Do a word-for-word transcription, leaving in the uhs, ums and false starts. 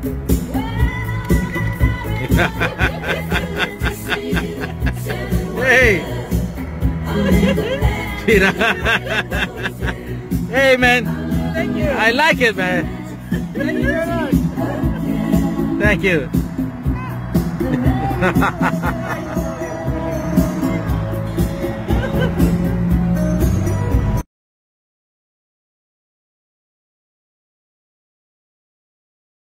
Hey! Hey, man! Thank you. I like it, man! Thank you very much. Thank you!